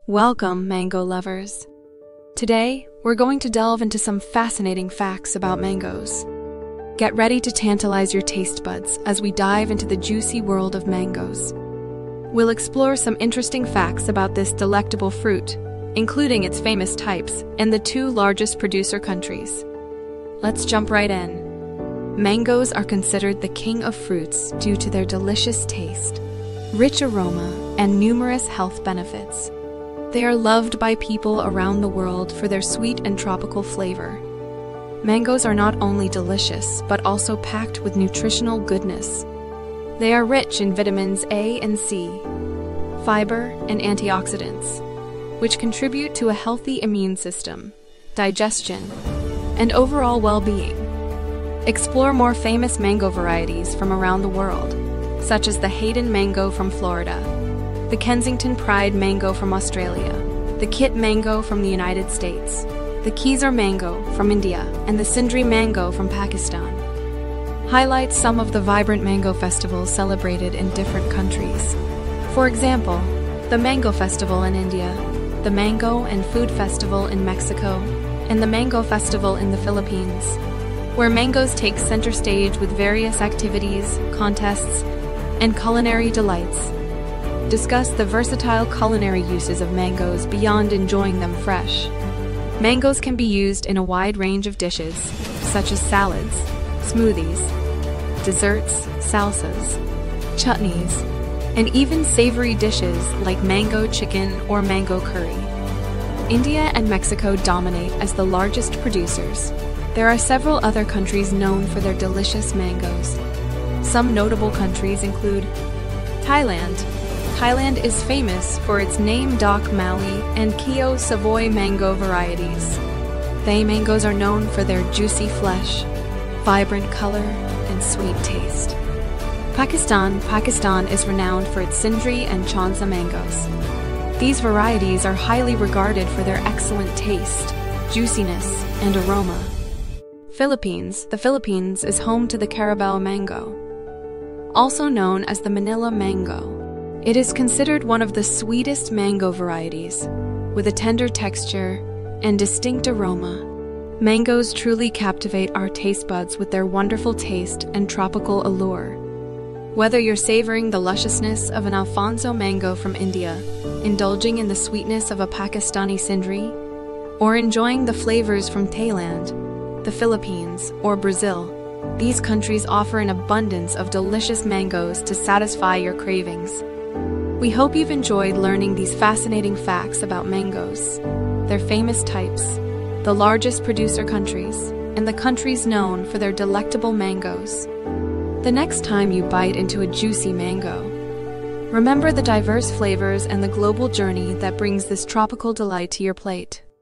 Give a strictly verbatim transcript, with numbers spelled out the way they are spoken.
Welcome, mango lovers. Today, we're going to delve into some fascinating facts about mangoes. Get ready to tantalize your taste buds as we dive into the juicy world of mangoes. We'll explore some interesting facts about this delectable fruit, including its famous types and the two largest producer countries. Let's jump right in. Mangoes are considered the king of fruits due to their delicious taste, rich aroma, and numerous health benefits. They are loved by people around the world for their sweet and tropical flavor. Mangoes are not only delicious, but also packed with nutritional goodness. They are rich in vitamins A and C, fiber, and antioxidants, which contribute to a healthy immune system, digestion, and overall well-being. Explore more famous mango varieties from around the world, such as the Hayden mango from Florida, the Kensington Pride mango from Australia, the Kit mango from the United States, the Kesar mango from India, and the Sindri mango from Pakistan. Highlight some of the vibrant mango festivals celebrated in different countries. For example, the Mango Festival in India, the Mango and Food Festival in Mexico, and the Mango Festival in the Philippines, where mangoes take center stage with various activities, contests, and culinary delights. Discuss the versatile culinary uses of mangoes beyond enjoying them fresh. Mangoes can be used in a wide range of dishes, such as salads, smoothies, desserts, salsas, chutneys, and even savory dishes like mango chicken or mango curry. India and Mexico dominate as the largest producers. There are several other countries known for their delicious mangoes. Some notable countries include Thailand. Thailand is famous for its Name Doc Mali and Keo Savoy mango varieties. They mangoes are known for their juicy flesh, vibrant color, and sweet taste. Pakistan Pakistan is renowned for its Sindri and Chaunsa mangoes. These varieties are highly regarded for their excellent taste, juiciness, and aroma. Philippines The Philippines is home to the Carabao mango, also known as the Manila mango. It is considered one of the sweetest mango varieties, with a tender texture and distinct aroma. Mangoes truly captivate our taste buds with their wonderful taste and tropical allure. Whether you're savoring the lusciousness of an Alfonso mango from India, indulging in the sweetness of a Pakistani Sindri, or enjoying the flavors from Thailand, the Philippines, or Brazil, these countries offer an abundance of delicious mangoes to satisfy your cravings. We hope you've enjoyed learning these fascinating facts about mangoes, their famous types, the largest producer countries, and the countries known for their delectable mangoes. The next time you bite into a juicy mango, remember the diverse flavors and the global journey that brings this tropical delight to your plate.